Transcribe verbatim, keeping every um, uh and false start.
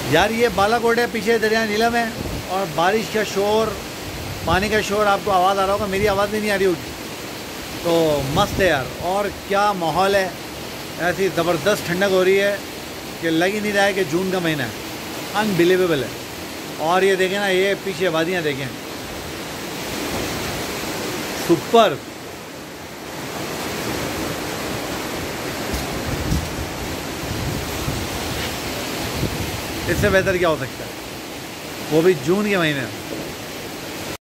यार ये बालाकोट है, पीछे दरिया नीलम है और बारिश का शोर, पानी का शोर, आपको आवाज़ आ रहा होगा, मेरी आवाज़ नहीं आ रही होगी। तो मस्त है यार, और क्या माहौल है, ऐसी ज़बरदस्त ठंडक हो रही है कि लग ही नहीं रहा है कि जून का महीना है। अनबिलीवेबल है। और ये देखें ना, ये पीछे वादियाँ देखें, सुपर। इससे बेहतर क्या हो सकता है, वो भी जून के महीने में।